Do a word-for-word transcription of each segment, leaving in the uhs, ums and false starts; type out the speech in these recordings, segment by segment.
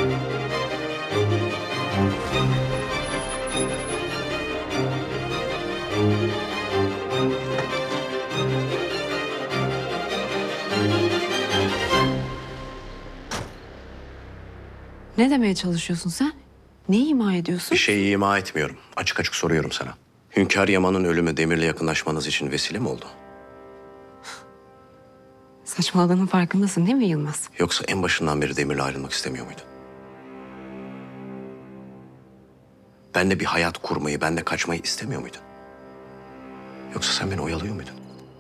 Ne demeye çalışıyorsun sen? Ne ima ediyorsun? Bir şeyi ima etmiyorum. Açık açık soruyorum sana. Hünkâr Yaman'ın ölümü Demir'le yakınlaşmanız için vesile mi oldu? Saçmaladığının farkındasın değil mi Yılmaz? Yoksa en başından beri Demir'le ayrılmak istemiyor muydun? Benle bir hayat kurmayı, benle kaçmayı istemiyor muydun? Yoksa sen beni oyalıyor muydun?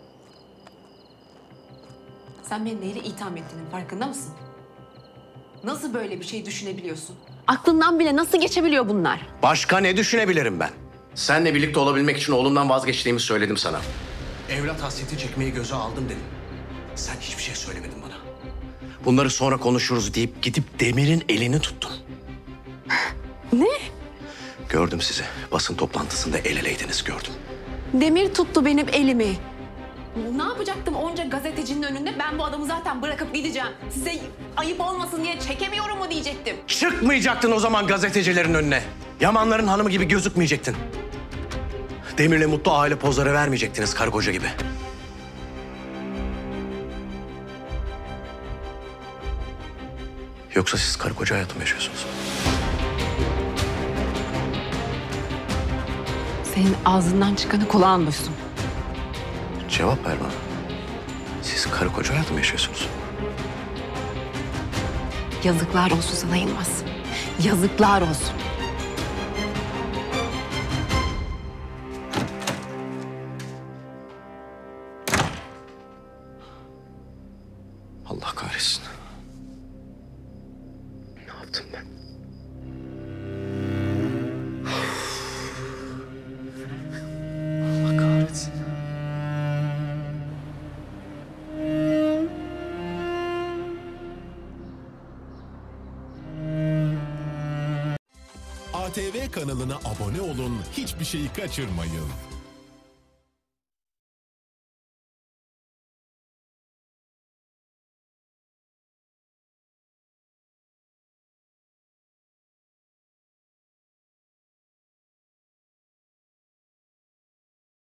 Sen beni neyle itham ettiğinin farkında mısın? Nasıl böyle bir şey düşünebiliyorsun? Aklından bile nasıl geçebiliyor bunlar? Başka ne düşünebilirim ben? Seninle birlikte olabilmek için oğlumdan vazgeçtiğimi söyledim sana. Evlat hasreti çekmeyi göze aldım dedim. Sen hiçbir şey söylemedin bana. Bunları sonra konuşuruz deyip gidip Demir'in elini tuttun. Ne? Gördüm sizi. Basın toplantısında el eleydiniz, gördüm. Demir tuttu benim elimi. Ne yapacaktım onca gazetecinin önünde? Ben bu adamı zaten bırakıp gideceğim. Size ayıp olmasın diye çekemiyorum mu diyecektim. Çıkmayacaktın o zaman gazetecilerin önüne. Yamanların hanımı gibi gözükmeyecektin. Demir'le mutlu aile pozları vermeyecektiniz karı koca gibi. Yoksa siz karı koca hayatı mı yaşıyorsunuz? Senin ağzından çıkanı kulağın duysun. Cevap ver bana. Siz karı koca hayatı mı yaşıyorsunuz? Yazıklar olsun sana Yılmaz. Yazıklar olsun. Allah kahretsin. Ne yaptım ben? Allah kahretsin. A T V kanalına abone olun, hiçbir şeyi kaçırmayın.